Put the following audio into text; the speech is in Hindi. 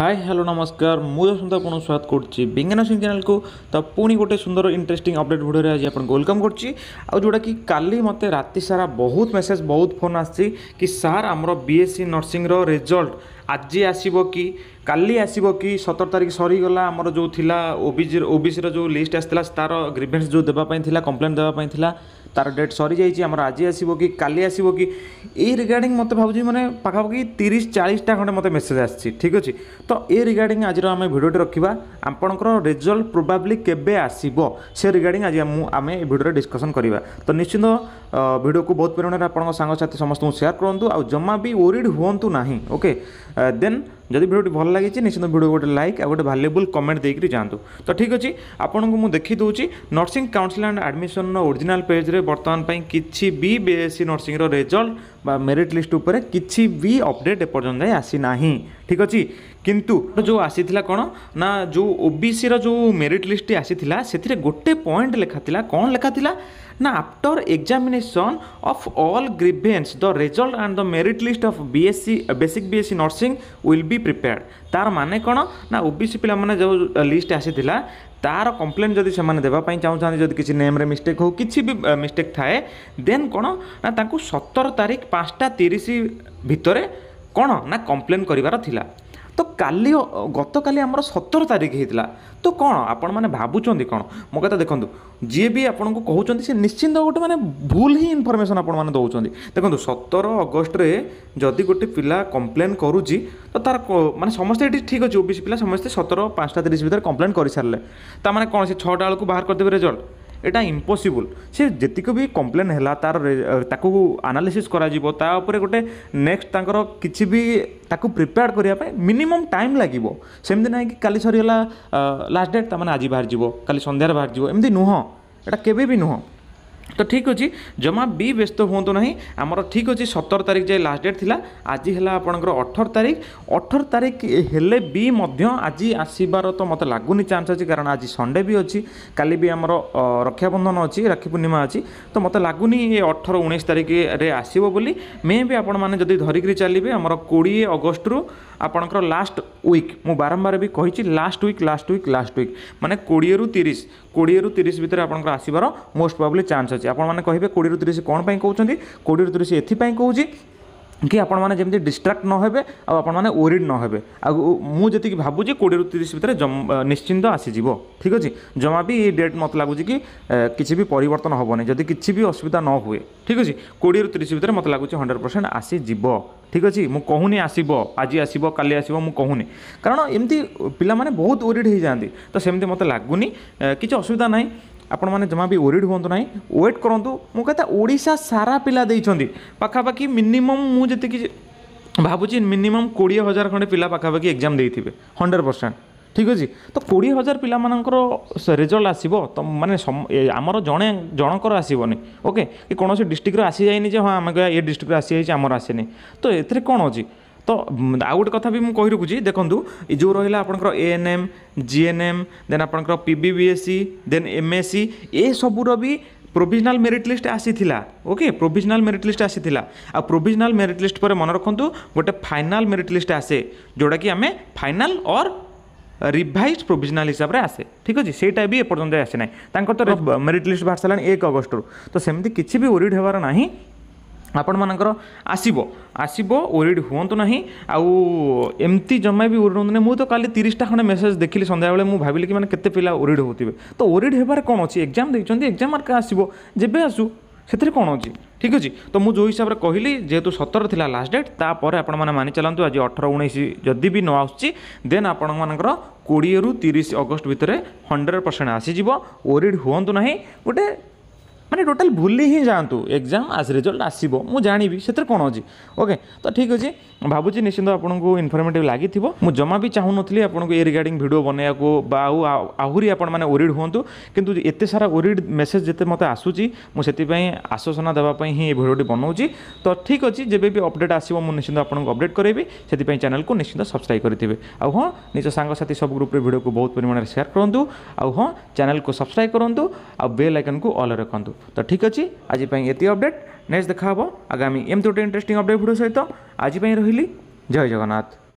हाय हेलो नमस्कार मुझे सुनता आपको स्वागत करुच्ची बिंगना सिंह चैनल को तो पुणी गोटे सुंदर इंटरेस्टिंग अपडेट भिडियो आज आपको वेलकम करुच्ची जोटा कि काली मते राति सारा बहुत मेसेज बहुत फोन आसी कि सार आमर बीएससी नर्सिंग रिजल्ट आज आसब कि काली आसब कि 17 तारिख सरीगला आमर जो थिला ओबीसी जो लिस्ट आसाला तार ग्रीवेंस जो देवाई कंप्लेन देवाई तार डेट सरी जाइए आमर आज आसब कि काली आसब कि ये रिगार्डिंग मत भावी मैंने पाखापाखि 30-40टा खंडे मत मेसेज आसी ठीक अच्छे तो ये रिगार्डिंग आज आम भिडियोटे रखा आपंकर रिजल्ट प्रोबाब्ली केबे आसब से रिगार्डिंग आज आम भिडियो डिस्कसन करवा तो निश्चित भिडियो को बहुत परिमाण में आप सांगसाथी समस्त सेयार करूँ आ जमा भी ओरिड हूँ ना ओके देन जदि भिडियो भल लगी निश्चित भिडियो गोटे लाइक आ गोटे भाल्युबल कमेंट देकर जातु तो ठीक अच्छे आपको मुझे देखी दूसरी nursing council and admission original page रे बर्तमान किसी भी BSc nursing result merit list उपर किसी भी अपडेट एपर्तन जाए आसी ना ठीक अच्छे किंतु जो आसीथिला कौन ना जो ओबीसी रो जो मेरिट लिस्ट आसीथिला सेथिरे गोटे पॉइंट लेखाथिला कौन लेखाथिला ना after examination of all grievances the result and the merit list of BSc basic BSc nursing will be prepared तार माने कौन ना ओबीसी पिला माने जो लिस्ट आसीथिला तार कंप्लेन जदि से देवाई चाहूँ जदि किसी नेम रे मिस्टेक हो किसी भी मिस्टेक थाए देन कौन ना तांको 17 तारिख 5:30 भितर कौन ना कंप्लेन करिवार थिला तो काली गत काली आमर 17 तारिख होता तो कौन आपण मैंने भावुं कौन मो कथा देखो जी भी आपको कहते से निश्चिंत गोटे मैंने भूल ही इनफर्मेशन आपने दौरान देखो 17 अगस्ट रे जदि गोटे पिला कंप्लेन करुच्ची तो तार माने समस्ते ये ठीक अच्छे ओबीसी पिला समस्ते 17 5:30 भितर कंप्लेन कर सारे ताने कौन से 6टा बेलू बाहर करदेवे रिजल्ट एटा इम्पॉसिबल से जीक भी कंप्लेन है तार ताकू एनालिसिस करा गोटे नेक्स्ट तांकर किसी भी ताकू प्रिपेयर करने मिनिमम टाइम लगे सेमती ना कि काली सरीगला लास्ट डेट ताने आज बाहर जीवो काली संध्यार बाहर जीवो एमती नुह एटा केबे भी नुह तो ठीक अच्छे जमा भी व्यस्त हूँ ना आमर ठीक अच्छे 17 तारिख जाए लास्ट डेट थिला आज है आपंकर 18 तारिख हेले भी आज आसबार तो मत लगुनि चांस अच्छी कारण आज संडे भी अच्छी काली भी आमर रक्षाबंधन अच्छी राखी पूर्णिमा अच्छी तो मत लगुनि ये 18-19 तारिख रे आसब बोली मे भी आपण मैंने जदि धरिकी चलिए आमर 20 अगस्त रु आपंकर लास्ट वीक मु बारंबार भी कही लास्ट वीक माने 20 रु 30 भितर आपंकर आसबार मोस्ट प्रोबेबली चांस अच्छे आपण मैंने कहे 20 रु 30 कौन कहते 20 रु 30 एथपाई कहूँ कि आपण मैंने जमी डिस्ट्राक्ट न होबे आपण मैंने ओरिड न होबे मुझे भावुँ 20 रु 30 भितर निश्चिंत आसीज ठीक अच्छे जमा भी ये डेट मत लगुच कि किसी भी परिवर्तन हेनी जदि किसी भी असुविधा न हुए ठीक अच्छे 20 रु 30 भितर मत लगुच 100% आसीज ठीक अच्छे मुझे कहूनी आसब आज आसब काली आसब मुझे कहूनी कारण एमती पिला माने बहुत ओरिड हो जाती तो सेमती मत लगुनि किसी असुविधा ना आपण मैंने जमा भी ओरिड हूँ ना वेट करूँ मो कहता ओडिशा सारा पिला देइछंती पाखापाखि मिनिमम मुझे भावुँ मिनिमम 20,000 खंडे पिला पाखापाखि एग्जाम देइथिबे 100% ठीक अच्छे तो 20,000 पिला मानकर रिजल्ट आसब तो माने आमर जड़े जनकर आसबनी ओके कि कौन से डिस्ट्रिक्ट आसी जाए हाँ आम ये डिस्ट्रिक्ट आसी जाइए आमर आसेनी तो ये कौन अच्छी तो आउ गोटे कथा भी मुझे कही रखुची देखूँ जो रहा आपंकर एएनएम जीएनएम देन आपंकर पीबीबीएससी देन एमएससी ये सबूर भी प्रोविजनल मेरिट लिस्ट आसीथिला ओके प्रोविजनल मेरिट लिस्ट आसीथिला आ प्रोविजनल मेरिट लिस्ट पर मन रखु गोटे फाइनाल मेरिट लिस्ट आसे जोटा कि आम फाइनाल और रिवाइज प्रोविजनल हिसाब से आसे ठीक अच्छे सेटा भी एपर्तन आसे ना तो मेरिट लिस्ट बाहर सारा 1 अगस्त तो सेमती किसी भी ओरिड होबार ना आपण मानकर आसब ओरिड हूँ ना आमती जमा भी ओरिड हूँ मुझे तो काली 30टा खंडे मेसेज देखिली संध्या बेले मुझे भाविली कि मैंने केते पिला ओरिड होते तो ओरिड होबार कौन अच्छी एग्जाम देखते एग्जाम मार्क आसब जेबे आसू से कौन अच्छी ठीक अच्छे तो मुझे जो हिसाब से कहली जेहेतु 17 थिला लास्ट डेट तापर आपण मैंने मानि चलतु आज 18-19 जदि भी न आसुची देन आपण मानकर 20 रु 30 अगस्त भितर 100% आसीज ओरिड हूँ ना गोटे माने टोटाल भूली ही जातु एग्जाम आज रिजल्ट आसब मु जानी से कौन अच्छी ओके तो ठीक अच्छे भावुँ निश्चित आपको इनफर्मेटिव लगी मु जमा भी चाहूँ नी आपको ये रिगार्डिंग वीडियो बनवाक आहरी आपण मैंने ओरिड हूँ किंतु एत सारा ओरिड मेसेज जिते मत आसूची मुझे आश्वासना देवाई ही ये भिडियोटी बनाऊँगी तो ठीक अच्छे जब भी अपडेट आसो मुझे निश्चित आपको अपडेट करेबी से चैनल को निश्चित सब्सक्राइब करेंगे आ हाँ निज सांगसाथी सब ग्रुप वीडियो को बहुत परिमाण में शेयर करूँ आ हाँ चैनल को सब्सक्राइब करूँ आ बेल आइकन को ऑल रखुँ तो ठीक अच्छे आज ये अपडेट नेक्स्ट देखा आगामी एमती गोटे इंटरेस्टिंग अपडेट वीडियो सहित आज रही जय जगन्नाथ।